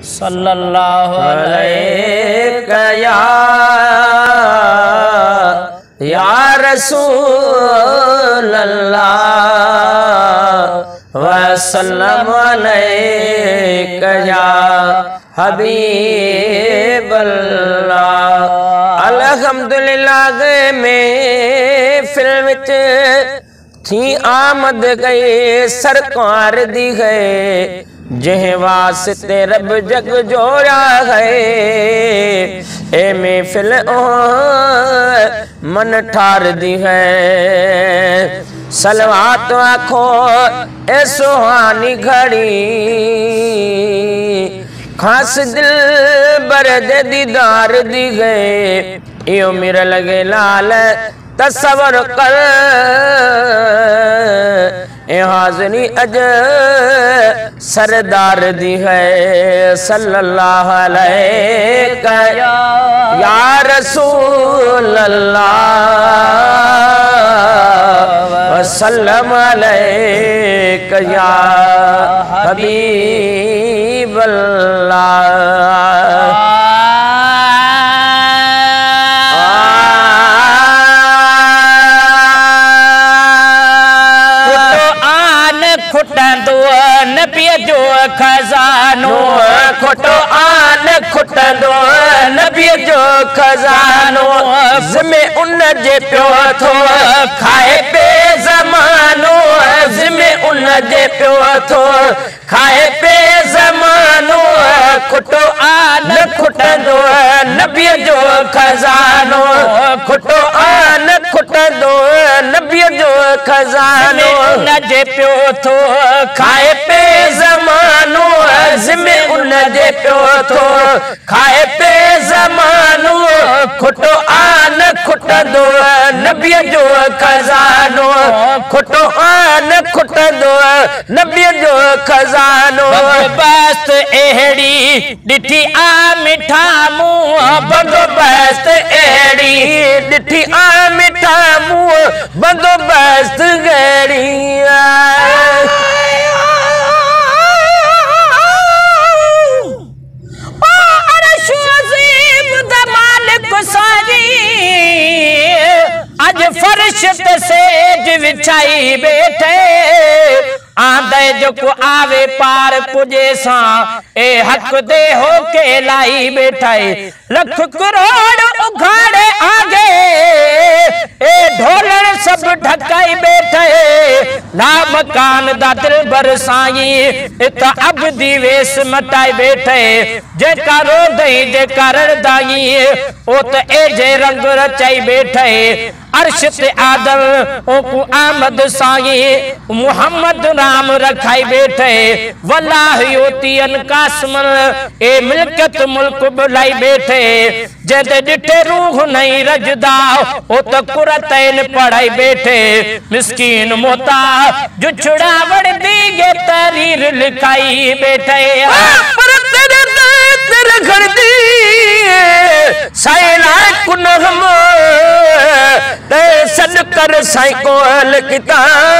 सल्लल्लाहु अलैहि या रसूल अल्लाह वसल्लम अलैका या हबीब अल्लाह। अल्हम्दुलिल्लाह में फिल्म थी आमद गए सरकार दी गए जह वास्ते रब जग जोड़ा है ए महफिल मन ठार दी है सलवात आखो ए सुहानी घड़ी खास दिल बरद दीदार दी गए यो मेरा लगे लाल तस्वर कर ए हाज़री अज सरदार दी है सल्लल्लाहु अलैहि या रसूल अल्लाह वसल्लम अलैका या हबीब अल्लाह। नबी जो खजानो खोटो आन खुटंदो नबी जो खजानो जिमे उन जे पियो थो खाए पे ज़मानो जिमे उन जे पियो थो खाए पे ज़मानो खुटो आन खुटंदो नबी जो खजानो खुटो आन खुटंदो नबी जो खजानो उन जे पियो थो खाए पे ज़मानो जिमे उन जे पियो थो खाए पे ज़मानो खुटो आन खुटंदो नबी जो खजानो खुटो आन खुटंदो नबी जो खजानो बंदोबस्त एड़ी डिठी आ मिठा मुंह बंदोबस्त एड़ी डिठी आ मिठा मुंह बंदोबस्त गड़ी आज फर्श ते सेज विछाई बैठे आंदे जो को आवे पार पुजे सा ए हक दे हो के लाई बैठाए लख करोड़ उघाड़े आगे ए ढोलर सब ढकाई बैठे ना मकान दा दिल बरसाई इत अब दी वेस मटाई बैठे जे करो दई जे करड़ दाई ओ त ए जे रंग रचाई बैठे अर्श ते आदम ओ को आमद साई मोहम्मद नाम रखाई बैठे वल्लाह योतियन कासमन ए मिल्कत मुल्क बुलाई बैठे जद डिठे रूह नहीं रजदा ओ त कुरतैन पढ़ाई बैठे मिस्कीन मोता जो छुड़ावड़ दी गे तरीर लिखाई बैठे पर तेरे तेरे घर दी साइला कुन हम ते सद कर साइकिल किता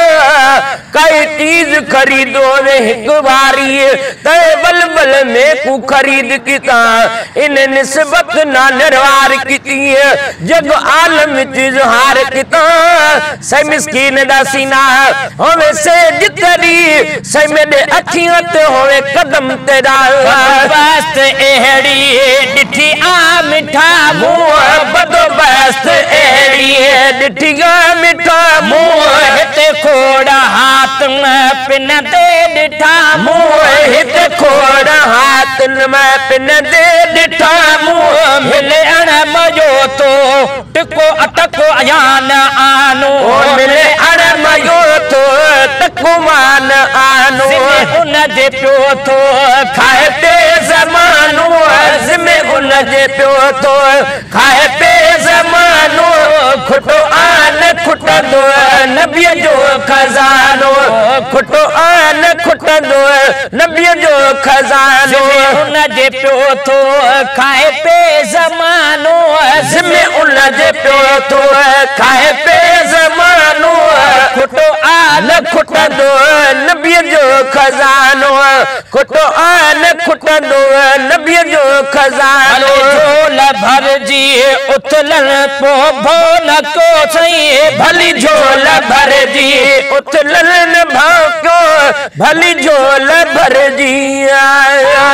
कई चीज खरीदो वे एक बारी ते बलबल में को खरीद किता इन निस्बत ना निर्वार किती जग आलम चीज हार किता से मिस्कीन दा सीना होवे से जितरी से मेरे अखियां ते होवे कदम तेरा बंदोबस्त एड़ी डिठी आ मिठा मुंह बंदोबस्त एड़ी डिठी आ मिठा मुंह ते खोड़ा हाथ में पिन दे डिठा मुंह हिते खोड़ा हाथ में पिन दे डिठा मुंह मिले अण मजो तो टिको अटको अयान आनो मिले अण मजो तो टको मान आनो उन जे पियो थो खाए पे ज़मानो जिमे उन जे पियो थो खाए पे ज़मानो खुटो आन खुटंदो नबी जो खजानो खुटो आन खुटंदो नबी जो खजानो उन जे पियो थो खाए पे ज़मानो जिमे उन जे पियो थो खाए पे ज़मानो खुटो आन खुटंदो नबी जो खजानो खुटो आन खुट खुटंदो नबीअ जो खज़ानो झोल भरजी उथलन पो भोल को सही भली झोल भरजी उथलन न भाको भली झोल भरजी आया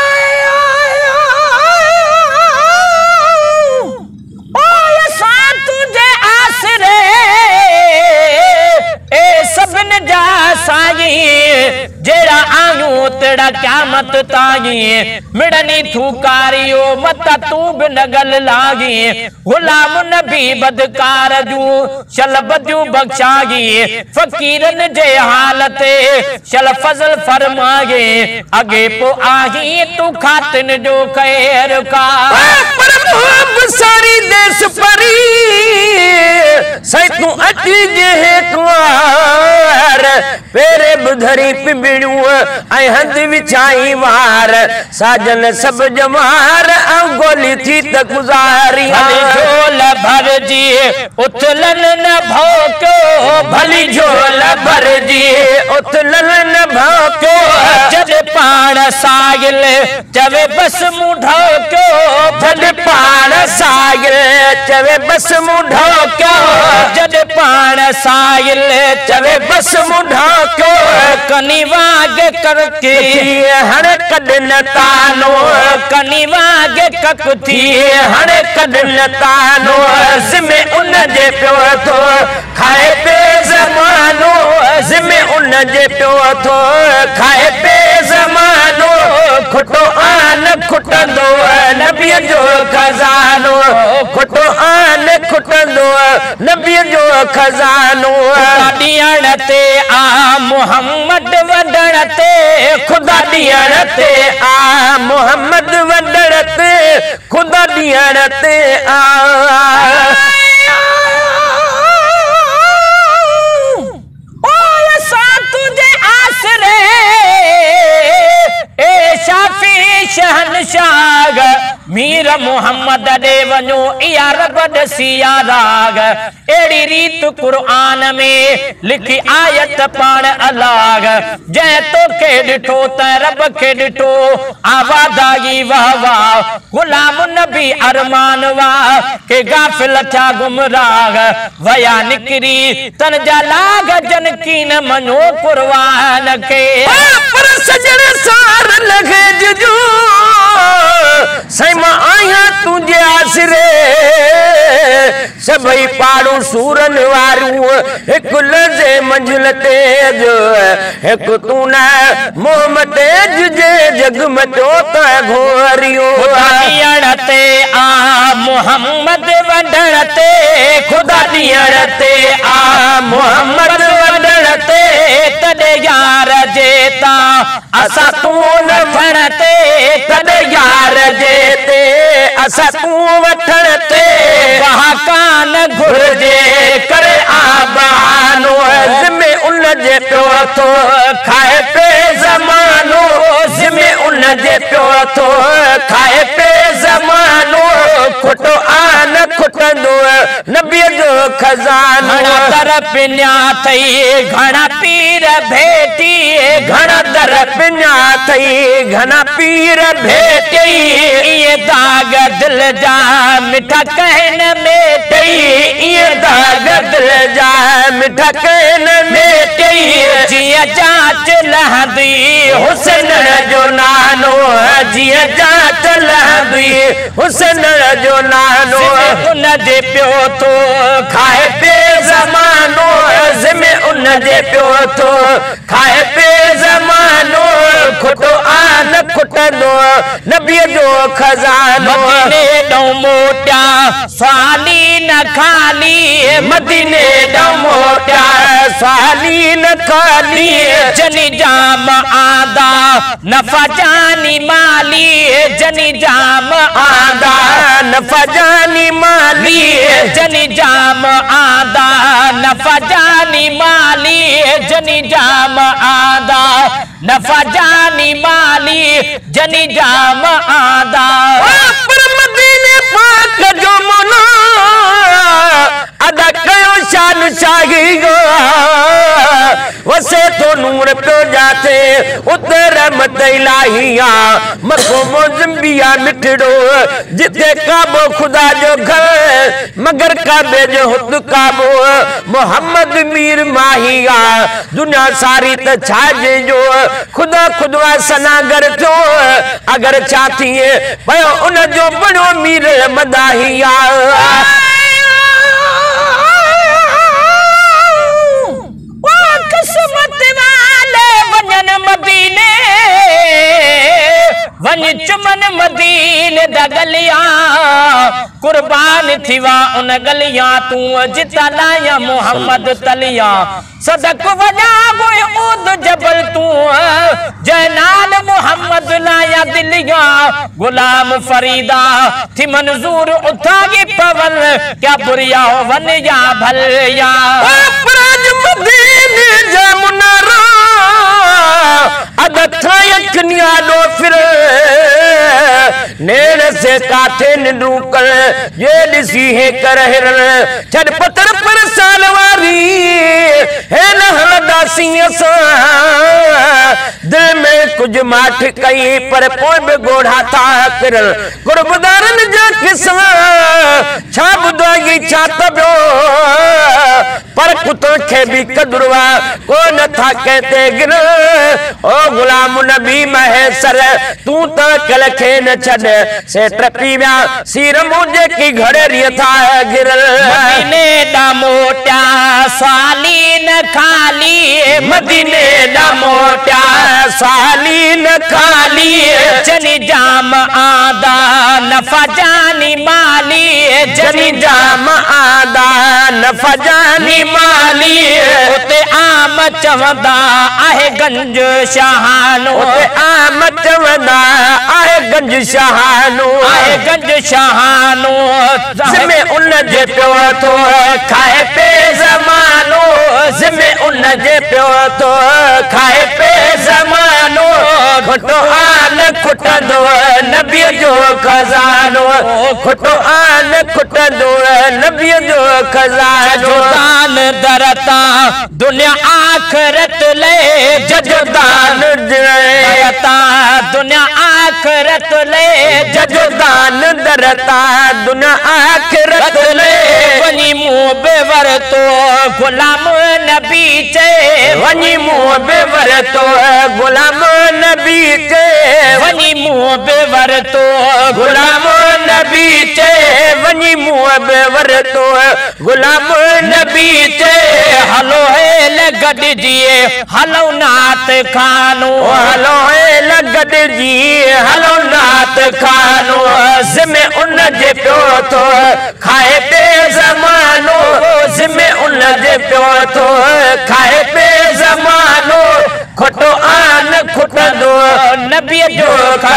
तुझे आसरे ए सबन जा साई जेड़ा आयूं तेरा क़यामत ताई मिड़नी थूकारियो मत तू भी नगल लागी गुलाम नबी बदकार जू शल बदू बख्शागी फकीरन जे हालत शल फजल फरमागे अगे पो आही तू खातिन जो खैर का सारी देश परी सही तू अची जे कुआर पेरे बुधरी पिबिड़ू ऐं हंध विछाई वार साजन सब जमार ऐं गोली थी त गुज़ारी झोल भरजी उथलन न भौको भली झोल भरजी उथलन न भौको जद पाण सागिल चवे बस मुढो क्यों जद पाण सागिल चवे बस मुढो क्यों जद पाण सागिल चवे बस मुढो क्यों कनी वाग करके हण कॾ न तानो कनी वाग ककुथी हण कॾ न तानो ज़िमे उन जे पियो थो खाए पे ज़मानो ज़िमे उन जे पियो थो खाए पे ज़मानो खुटो आन खुटंदो नबीअ जो खज़ानो खुटो आन खुटंदो नबीअ जो खज़ानो ॾियण ते आ मोहम्मद वॾण ते खुदा ॾियण ते आ मोहम्मद वॾण ते खुदा ॾियण ते आ तुझे आसरे ए शाफी शहनशाह मीर मोहम्मद दे वञो इया रब दसिया राग एड़ी रीत कुरान में लिखी आयत पाण अलाग जै तो के डिठो त रब के डिठो आवादागी वाह वाह गुलाम नबी अरमान वाह के गाफिल था गुमराह वया निकरी तन जा लाग जन की न मनो कुर्बान के पर सजन सार लगे जुजू सैमा आया तुझे आसरे सभई पाड़ू सूरन वारू एक लज़े मंजिल तेज एक तू न मोह तेज जे जग मचो त घोरियो ॾियण ते आ मोहम्मद वॾण ते खुदा ॾियण ते आ मोहम्मद वॾण ते तॾे यार जेता असां तू न वठण ते तॾे यार जे ते असां तू वठण ते कहा कान घुर्जे करे आबानो ज़िमे उन जे पियो थो खाए पे ज़मानो ज़िमे उन जे पियो थो खाए पे ज़मानो खुटो आन खुटंदो नबीअ जो खज़ानो दर पिन्या थई घणा पीर भेटी घणा दर पिन्या थई घणा पीर भेटी इए दाग दिल जा मिठा कहन में इए दाग दिल जा मिठा कहन में जिया जांच लहंदी हुसैन जो नानो जिया जांच लहंदी हुसैन जो नानो उन जे पियो थो खाए पे ज़मानो ज़िमे उन जे पियो थो खाए पे ज़मानो खुटो आन खुटंदो नबीअ जो खज़ानो मदीने ॾऊं मोटिया साली न खाली मदीने ॾऊं मोटिया साली न खाली जनी जाम आदा नफ़ा जानी माली जनी जाम आदा नफ़ा जानी माली जनी जाम आदा नफ़ा जानी माली जनी जाम आदा नफ़ा जानी माली जनी जाम आदा पर मदीने पाक जो मनो अदा कयो शान शाही गो वसे तो नूर पे जाते उतर रहमत इलाहिया मको मोजम्बिया मिठड़ो जिते काबो खुदा जो घर मगर काबे जो हुद काबो मोहम्मद मीर माहिया दुनिया सारी त छाजे जो खुदा खुदवा सनागर थो अगर चाहती है पयो उन जो बड़ो मीर मदाहिया किस्मत वाले वजन मदीने वन चुमन मदीने द गलियां कुर्बान थीवा उन गलियां तू जिता लाया मोहम्मद तलियां सदक वजा गोए उद जबल तू जनान मोहम्मद लाया दिलियां गुलाम फरीदा थी मंजूर उठागी पवन क्या बुरिया हो वन या भलिया मदीने जमुनारा अदथा यकनिया दो फिर नेर से काथे निरूकल ये दिसी है कर हिरन छड़ पत्थर पर सालवारी है न दासी असा दिल में कुछ माठ कई पर पोइ में गोढ़ा था किरल कुर्बदारन जा किसा छा बुधाई छा तबो पर कुतों के भी कदरवा को न था कहते गिर ओ गुलाम नबी महेसर तू तो कल खे न छड़ से ट्रपी व्या सिर मुझे की घड़े था गिरल मदीने दा मोटा साली न खाली मदीने दा मोटा साली न खाली जनी जाम आदा नफा जानी माली जनी जाम आदा नफा जानी माली उते आम चवंदा आहे गंज शाहानो उते आम चवंदा आहे गंज शाहानो आहे गंज शाहानो जिमे उन जे पियो थो खाए पे ज़मानो जिमे उन जे पियो थो खाए पे ज़मानो खुटो आन खुटंदो नबी जो खजानो खुटो आन खुटंदो नबी जो खजानो दान दरता दुनिया आखिरत ले जजदान दरता दुनिया आखिरत ले जजदान दरता दुनिया आखिरत ले वनी मुंह बेवर तो गुलाम नबी चे वनी मुंह बेवर तो गुलाम नबी चे वनी मुंह बेवर तो गुलाम नबी चे वनी मुंह बेवर तो गुलाम नबी चे हलो है लगड जिए हलो नात खानो हलो है लगड जी हलो नात खानो जिमे उन जे पियो थो खाए पे ज़मानो जिमे उन जे पियो थो खाए पे ज़मानो खुटो आन खुटंदो नबी जो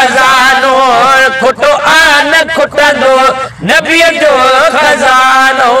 खजानो खुटो आन खुटंदो नबी जो खजानो